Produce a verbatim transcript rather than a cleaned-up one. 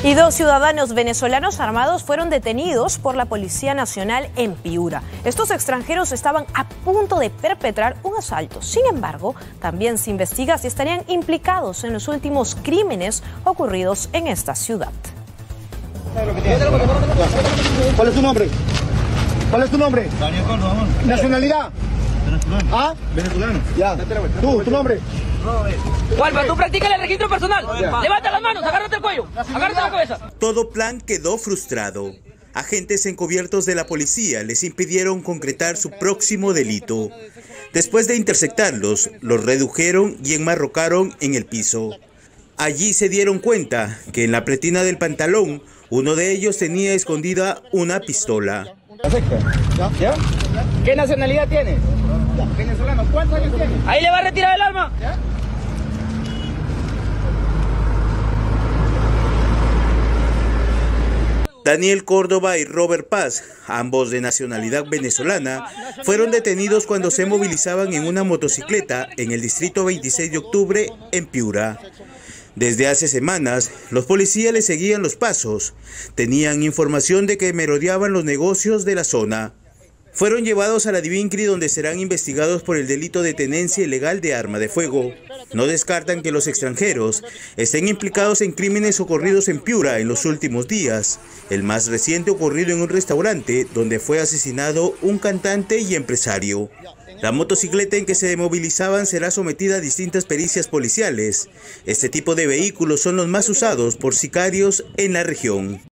Y dos ciudadanos venezolanos armados fueron detenidos por la Policía Nacional en Piura. Estos extranjeros estaban a punto de perpetrar un asalto. Sin embargo, también se investiga si estarían implicados en los últimos crímenes ocurridos en esta ciudad. ¿Cuál es tu nombre? ¿Cuál es tu nombre? Daniel Córdoba, amor. ¿Nacionalidad? Venezolano. ¿Ah? Venezolano. Ya. ¿Tú, tu nombre? Walva, tú practicas el registro personal. Levanta las manos, agárrate el cuello, agárrate la cabeza. Todo plan quedó frustrado. Agentes encubiertos de la policía les impidieron concretar su próximo delito. Después de interceptarlos, los redujeron y enmarrocaron en el piso. Allí se dieron cuenta que en la pretina del pantalón, uno de ellos tenía escondida una pistola. ¿Ya? ¿Ya? ¿Qué nacionalidad tienes? Venezolano. ¿Cuántos años tienes? Ahí le va a retirar el arma. ¿Ya? Daniel Córdoba y Robert Paz, ambos de nacionalidad venezolana, fueron detenidos cuando se movilizaban en una motocicleta en el distrito veintiséis de octubre en Piura. Desde hace semanas, los policías les seguían los pasos. Tenían información de que merodeaban los negocios de la zona. Fueron llevados a la Divincri, donde serán investigados por el delito de tenencia ilegal de arma de fuego. No descartan que los extranjeros estén implicados en crímenes ocurridos en Piura en los últimos días. El más reciente ocurrido en un restaurante donde fue asesinado un cantante y empresario. La motocicleta en que se movilizaban será sometida a distintas pericias policiales. Este tipo de vehículos son los más usados por sicarios en la región.